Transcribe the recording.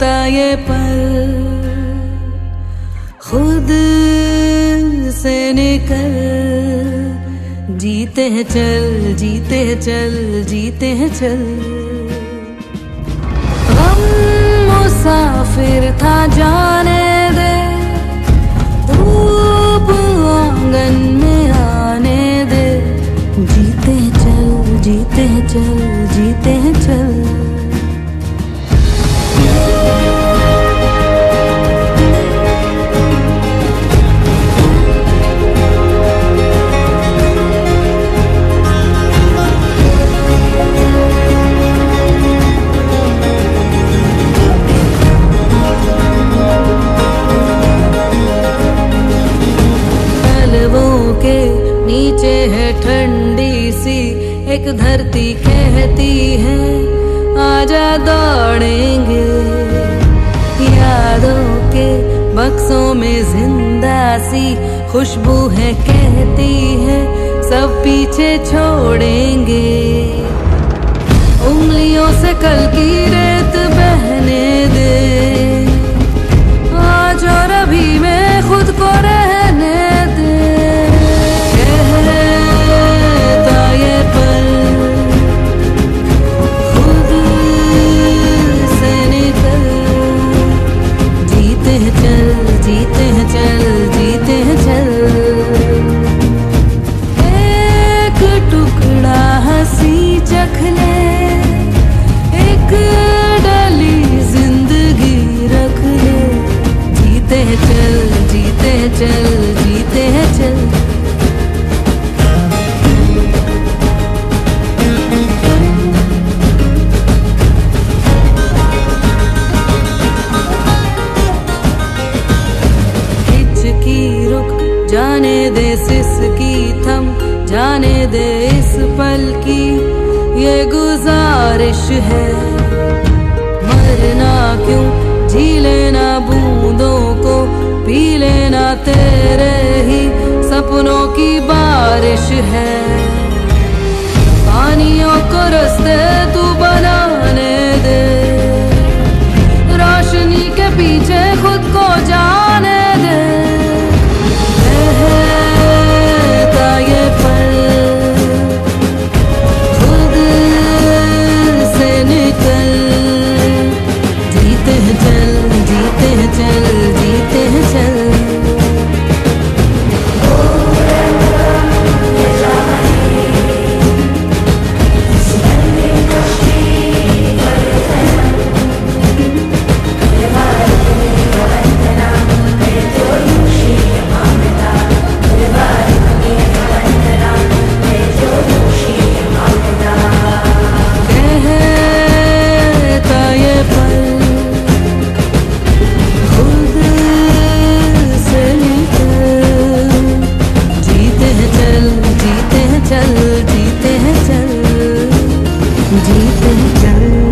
रहता ये पल खुद से निकल, जीते हैं चल, जीते हैं चल, जीते हैं चल। गम मुसाफिर था जाने दे, धूप आंगन में आने दे, जीते हैं चल, जीते हैं चल, जीते हैं चल। के नीचे है ठंडी सी एक धरती, कहती है आजा दौड़ेंगे। यादों के बक्सों में जिंदा सी खुशबू है, कहती है सब पीछे छोड़ेंगे। उंगलियों से कल की रेत बहने दे, आज और अभी में खुद को रहने दे। जीते हैं चल, जीते हैं चल। एक टुकड़ा हंसी चख ले, एक डली जिंदगी रख ले, जीते हैं चल, जीते हैं चल, जीते हैं चल। जाने दे सिसकी थम, जाने दे इस पल की ये गुजारिश है। मरना क्यों, जी लेना बूंदों को, पी लेना तेरे ही सपनों की बारिश है। पानियों को रास्ते तू बनाने दे, रोशनी के पीछे खुद को जाने दे। ये पल खुद से निकल, जीते हैं चल, जीते हैं चल, जीते हैं चल। जीते हैं चल, जीते हैं चल, जीते हैं चल।